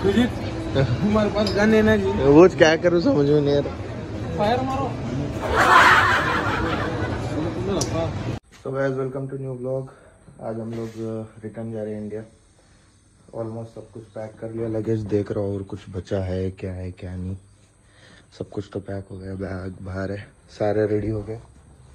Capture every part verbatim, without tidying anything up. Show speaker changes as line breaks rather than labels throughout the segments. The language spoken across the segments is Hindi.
हमारे पास गन है ना जी।
वो क्या करूँ समझ में नहीं आ रहा।
फायर मारो।
तो guys welcome to new blog. आज हम लोग रिटर्न जा रहे हैं इंडिया। ऑलमोस्ट सब कुछ पैक कर लिया, लगेज देख रहा हूँ और कुछ बचा है क्या है क्या नहीं। सब कुछ तो पैक हो गया, बैग बाहर है, सारे रेडी हो गए,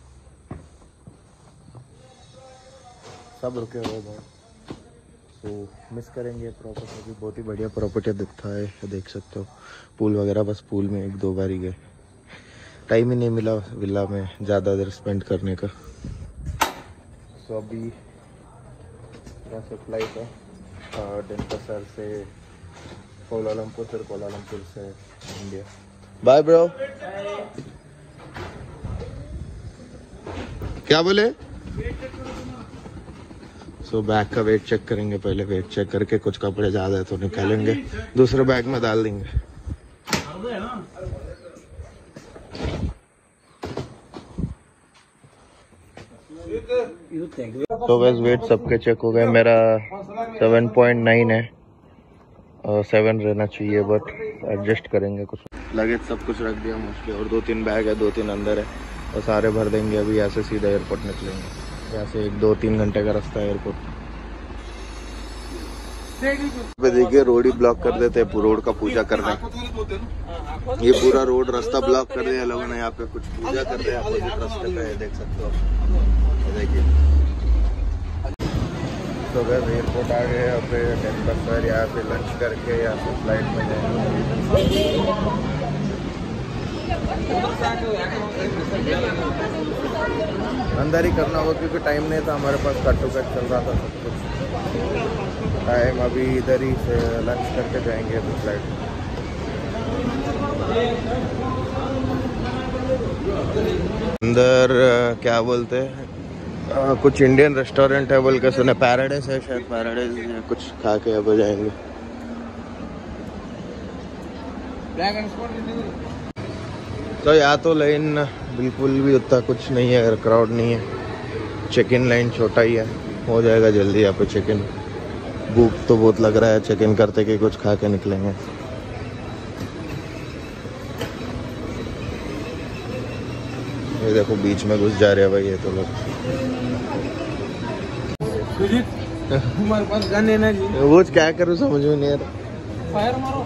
सब रुके हुए बहुत। तो मिस करेंगे प्रॉपर्टी भी, बहुत ही बढ़िया प्रॉपर्टी दिखता है, देख सकते हो पूल वगैरह। बस पूल में एक दो बार ही गए, टाइम ही नहीं मिला विला में ज़्यादा देर स्पेंड करने का। सो अभी यहाँ से फ्लाइट है डेनपसर से कोलालमपुर, फिर कोलालमपुर से इंडिया। Bye bro. क्या बोले? सो so, बैग का वेट चेक करेंगे पहले। वेट चेक करके कुछ कपड़े ज़्यादा है तो निकालेंगे, दूसरे बैग में डाल देंगे। तो बस वेट सबके चेक हो गए। मेरा सेवन पॉइंट नाइन है और सेवन रहना चाहिए, बट एडजस्ट करेंगे कुछ। लगेज सब कुछ रख दिया मोस्टली, और दो तीन बैग है, दो तीन अंदर है, और सारे भर देंगे। अभी यहाँ से सीधा एयरपोर्ट निकलेंगे। यहाँ से एक दो तीन घंटे का रास्ता है एयरपोर्ट पे। देखिए रोड ही ब्लॉक कर देते हैं, रोड का पूजा करना। ये पूरा रोड रास्ता ब्लॉक कर दिया लोगों ने। यहाँ पे कुछ पूजा कर रहे हैं अपोजिट रास्ते पे, देख सकते हो। देखिए तो अगर एयरपोर्ट आ गए, यहाँ पे डेनपसर, यहाँ पे लंच करके यहाँ से फ्लाइट में जाएंगे। अंदर ही करना होगा क्योंकि टाइम नहीं था हमारे पास, कट टू कट चल रहा था सब कुछ टाइम। अभी इधर ही से लंच करके जाएंगे अभी फ्लाइट। अंदर क्या बोलते हैं, कुछ इंडियन रेस्टोरेंट है बोल के सुने, पैराडाइज है शायद, पैराडाइज कुछ खा के अब जाएंगे। तो यहाँ तो लाइन बिल्कुल भी उतना कुछ नहीं है, क्राउड नहीं है। चेक इन लाइन छोटा ही है, हो जाएगा जल्दी यहाँ पे चेक इन। भूख तो बहुत लग रहा है, चेक इन करते कि कुछ खा के निकलेंगे। ये देखो बीच में घुस जा रहे हैं भाई ये तो लोग।
हमारे पास गन है ना जी।
वो क्या करूँ समझ में नहीं आ रहा।
फायर मारो।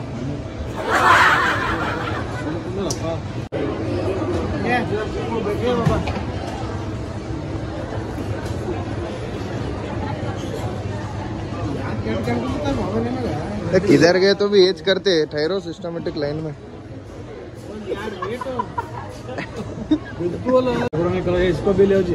किधर गए तो भी एज करते, ठहरो सिस्टमेटिक लाइन में।
इसको भी ले जी।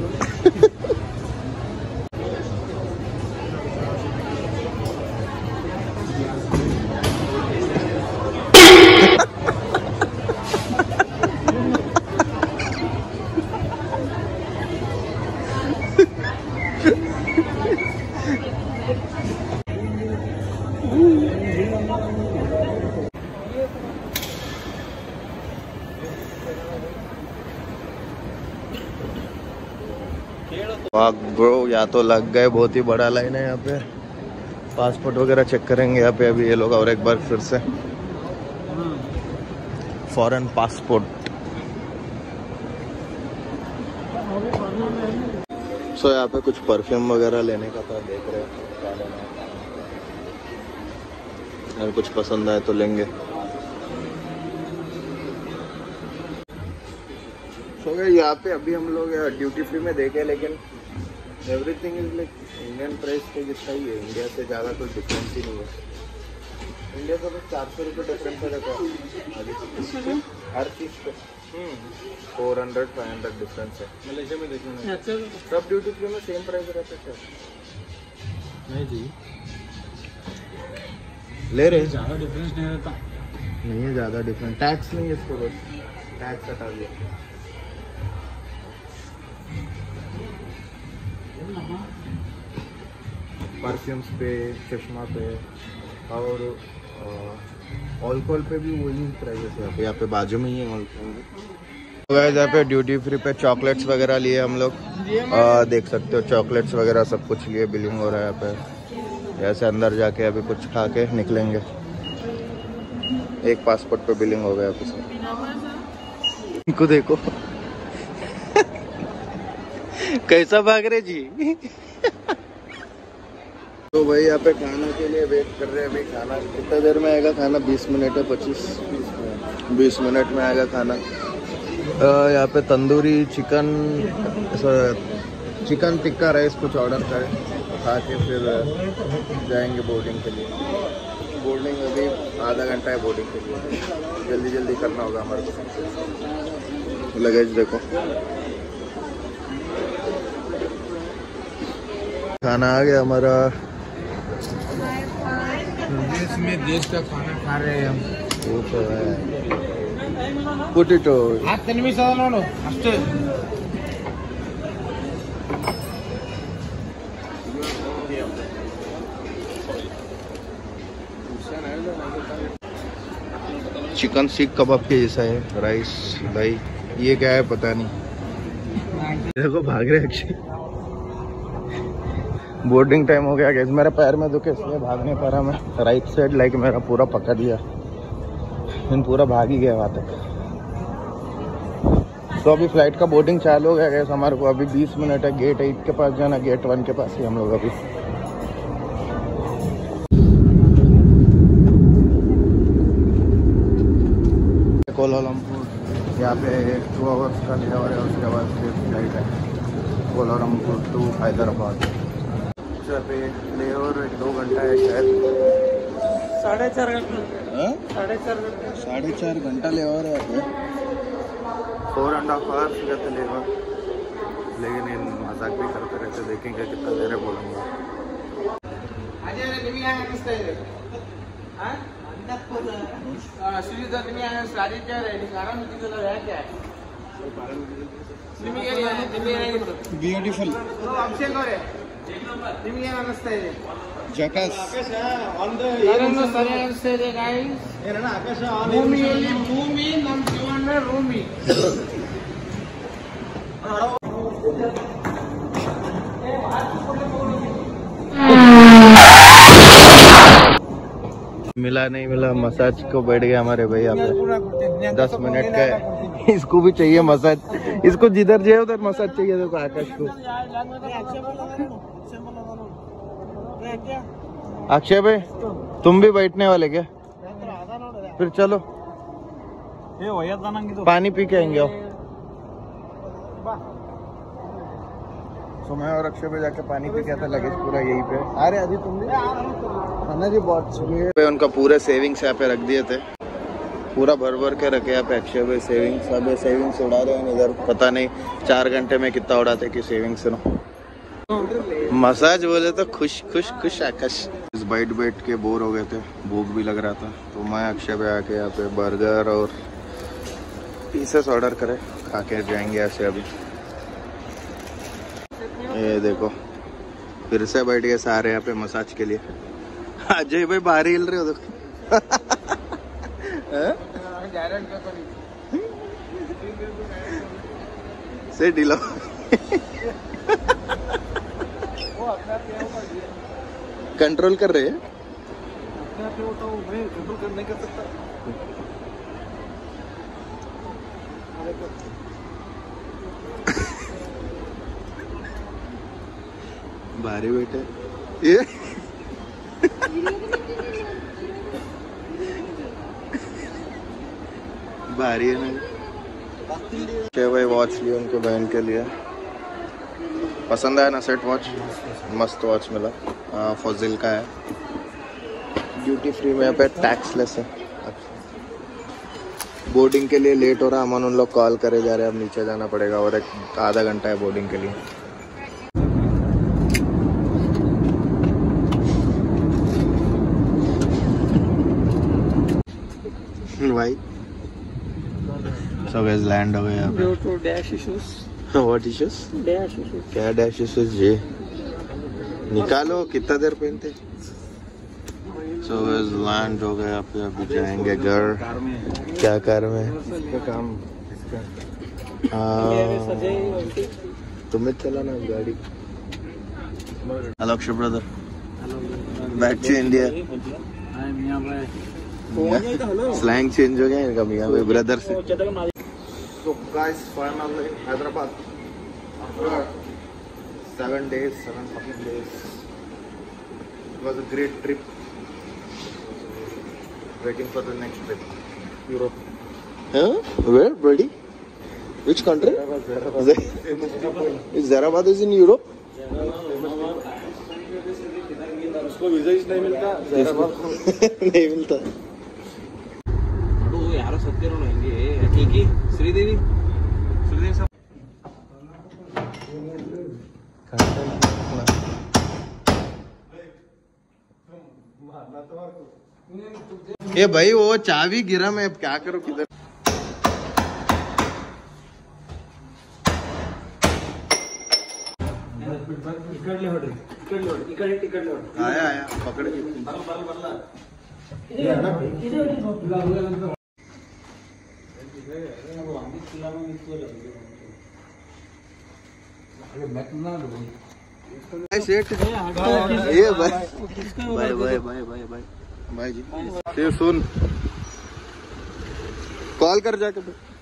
ब्रो यहाँ तो लग गए, बहुत ही बड़ा लाइन है यहाँ पे। पासपोर्ट वगैरह चेक करेंगे यहाँ पे अभी ये लोग, और एक बार फिर से फॉरेन पासपोर्ट। सो यहाँ पे कुछ परफ्यूम वगैरह लेने का था, देख रहे हैं क्या लेना है। अगर कुछ पसंद आए तो लेंगे। सो so, यहाँ पे अभी हम लोग ड्यूटी फ्री में देखे, लेकिन everything is like Indian price के जितना ही है। इंडिया से ज़्यादा कोई डिफरेंस ही नहीं है। इंडिया का बस चार सौ रुपये डिफरेंस है देखो हर चीज़ पे। Four hundred five hundred difference है। मलेशिया में देखेंगे सब ड्यूटी फ्री में सेम प्राइस रहता है।
नहीं जी,
ले रहे
ज़्यादा डिफरेंस नहीं रहता।
नहीं है ज़्यादा डिफरेंस, टैक्स नहीं है इसको, बस टैक्स हटा दिया। परफ्यूम्स पे, चश्मा पे और अल्कोहल पे भी वही प्राइस है। यहाँ पे बाजू में ही है अल्कोहल। यहाँ पे ड्यूटी फ्री पे चॉकलेट्स वगैरह लिए हम लोग, देख सकते हो चॉकलेट्स वगैरह सब कुछ लिए। बिलिंग हो रहा है यहाँ पे। ऐसे अंदर जाके अभी कुछ खा के निकलेंगे। एक पासपोर्ट पे बिलिंग हो गया कुछ। इनको देखो कैसा भाग रहे जी। तो भाई यहाँ पे खाना के लिए वेट कर रहे हैं। अभी खाना कितना देर में आएगा? खाना बीस मिनट है, पच्चीस बीस मिनट में आएगा खाना। यहाँ पे tandoori chicken chicken tikka rice कुछ ऑर्डर करें, खा के फिर जाएंगे बोर्डिंग के लिए। बोर्डिंग अभी आधा घंटा है बोर्डिंग के लिए, जल्दी जल्दी करना होगा हमारे को। लगेज देखो, खाना आ गया हमारा।
देश में देश का खाना खा रहे हैं हम।
वो तो है पोटेटो।
ಹತ್ತು ನಿಮಿಷ ಅದ ನೋಡು ಅಷ್ಟೇ.
चिकन सीख कबाब के जैसा है, राइस दही। ये क्या है पता नहीं। देखो भाग रहे अक्षय। बोर्डिंग टाइम हो गया गैस। मेरा पैर में दुखे इसलिए भाग नहीं पा रहा मैं। राइट साइड लाइक मेरा पूरा पकड़ लिया, इन पूरा भाग ही गया वहाँ तक। तो अभी फ्लाइट का बोर्डिंग चालू हो गया गैस हमारे को। अभी बीस मिनट है, गेट एट के पास जाना, गेट वन के पास ही हम लोग अभी। कोलालमपुर यहाँ पे टू आवर्स का लेवर है, उसके बाद फिर फ्लाइट है कोलालमपुर टू हैदराबाद। यहाँ पे लेवर एक दो घंटा है शायद,
साढ़े चार घंटा साढ़े चार घंटा
साढ़े चार घंटा लेवर है। फोर एंड हाफ आवर्स रहते लेवर, लेकिन इन मजाक भी करते रहते। देखेंगे कितना देर है बोलूँगा। ಬ್ಯೂಟಿಫುಲ್
ನಿಮಗೆ ಏನು ಅನಿಸ್ತಾ ಇದೆ?
ಜಕಾಸ್
ಏನನ್ನು ಸರಿ ಅನಿಸ್ತಾ ಇದೆ ಗಾಯ್ಸ್? ಏನಣ್ಣ ಆಕಾಶ ಭೂಮಿಯಲ್ಲಿ ಭೂಮಿ ನಮ್ಮ ಜೀವನ ರೂಮಿ.
मिला नहीं मिला। मसाज को बैठ गया हमारे भाई यहाँ पे दस मिनट का है। इसको भी चाहिए मसाज, इसको जिधर जाए उधर मसाज चाहिए। देखो आकाश को। अक्षय भाई तुम भी बैठने वाले क्या? फिर चलो पानी पी के आएंगे। तो मैं और अक्षय पे जाके पानी पी गया था, लगेज पूरा यहीं पे। अरे अभी तुम भी खाना जी बहुत। उनका पूरे सेविंग्स यहाँ पे रख दिए थे, पूरा भर भर के रखे यहाँ पे अक्षय भाई सेविंग्स। अब सेविंग्स उड़ा रहे हैं इधर, पता नहीं चार घंटे में कितना उड़ाते कि सेविंग्स नो। मसाज बोले तो खुश खुश खुश आकाश। इस बैठ बैठ के बोर हो गए थे, भूख भी लग रहा था, तो मैं अक्षय भाई आके यहाँ पे बर्गर और पीसेस ऑर्डर करे, खा के जाएंगे ऐसे। अभी ये देखो फिर से बैठ गए सारे यहाँ पे मसाज के लिए। अजय भाई बाहर हिल रहे हो देखो। से ढीला कंट्रोल कर रहे हैं। कंट्रोल कर नहीं कर सकता। भारी बैठे ये भारी है ना। क्या भाई वॉच लिए उनके बहन के लिए, पसंद आया ना सेट वॉच? मस्त वॉच मिला। हाँ फजिल का है, ड्यूटी फ्री में। यहाँ पे टैक्स लेस है। बोर्डिंग के लिए लेट हो रहा, हम उन लोग कॉल करे जा रहे हैं। अब नीचे जाना पड़ेगा और एक आधा घंटा है बोर्डिंग के लिए। भाई सो गाइस लैंड हो गए यहाँ पे।
Two dash issues.
What issues?
Dash issues.
क्या डैश इश्यूज? ये निकालो, कितना देर पहनते। सो गाइस लैंड हो गए यहाँ पे। अभी जाएंगे घर। क्या कार में? इसका काम इसका। तुम्हें चलाना गाड़ी। Hello Akshay brother, back to India.
I am यहाँ पे
स्लैंग चेंज हो गया इनका मियां भाई ब्रदर से। So guys, finally Hyderabad after seven days, seven fucking days. It was a great trip. Waiting for the next trip. Europe. Huh? Where, buddy? Which country? Is Hyderabad is in Europe?
उसको वीजा नहीं मिलता,
नहीं मिलता।
यारो सत्य रहेंगे ठीक ही श्रीदेवी श्रीदेवी सब
ये भाई वो चाबी गिरा, मैं अब क्या करूं किधर। आया आया पकड़ के ये भाई भाई भाई भाई भाई भाई जी सुन, कॉल कर जाके।